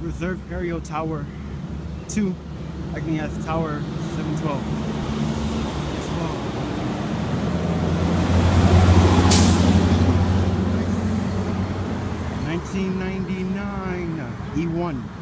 Reserve Aerial Tower 2, acting as Tower 712. Yes, well. 1999 E1.